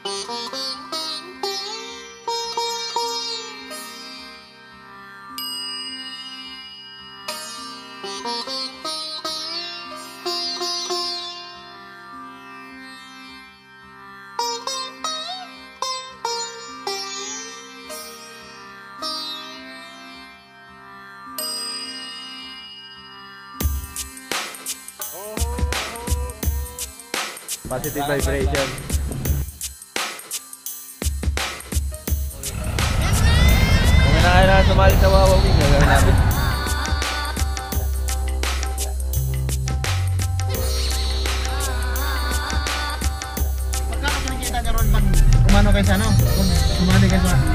Positive vibration. Kung na kailangan sumali sa Wawa Wing, gagawin namin. Magkano kinikita niya ron pag umano kayo sa ano? Kung sumali kayo sa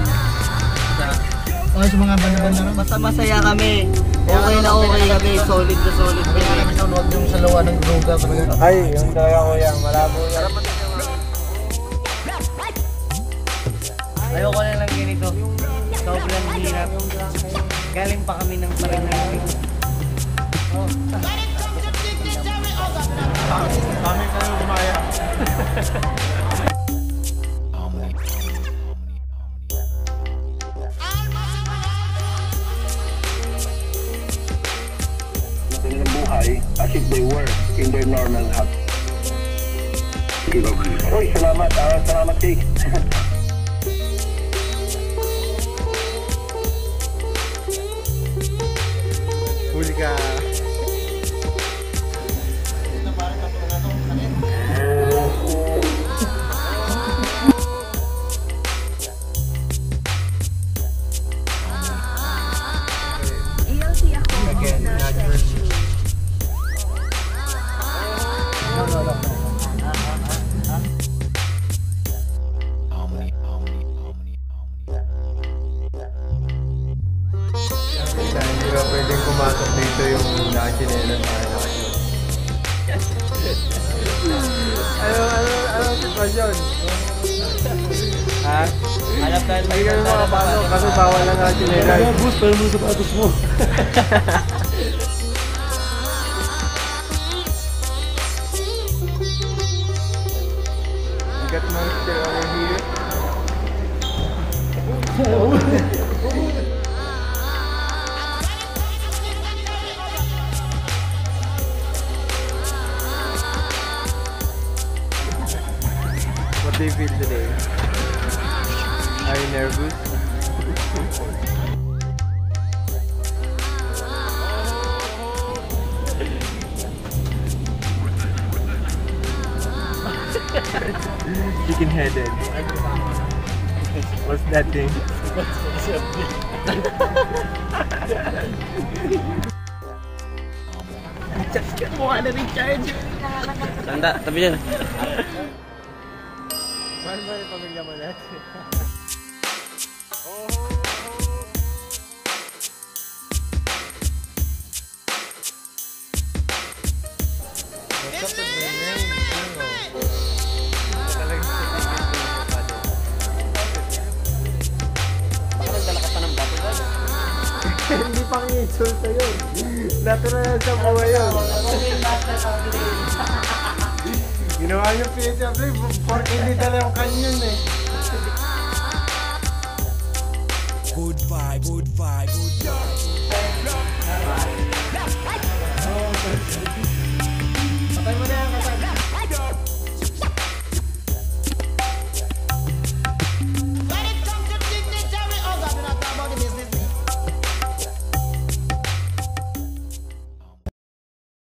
mga banda-banda ron? Basta masaya kami. Okay na okay kami. Solid na solid kami. Kami sa huwag yung sa lawa ng droga. Ay, yung talaga kuya, malabo yan. Ayoko na lang ganito. Sobrang hirap. Galing pa kami ng Paranaque. Kami kayo gumaya. Ng buhay as if they were in their normal hut. Uy, salamat. Salamat, Jake. Huli ka. Again, naturally. Hindi ba pwedeng pumasok dito yung nakachinelas na nakashoot? Anong sitwasyon? Ha? Hanap tayo Hindi kami makapasok kasi bawal na nakachinelas. Bus, pero mo sapatos mo. You got monster over here. What do you feel today? Are you nervous? Chicken-headed. What's that thing? Mukha na Richard. Tanda, tabi dyan. Mahal ba yung pamilya mo natin? Hindi pang insulto yun. Natural sa buhay yun. Ginawa yung PSF porque hindi dala yung kanyon eh. Good vibe, good vibe, good vibe.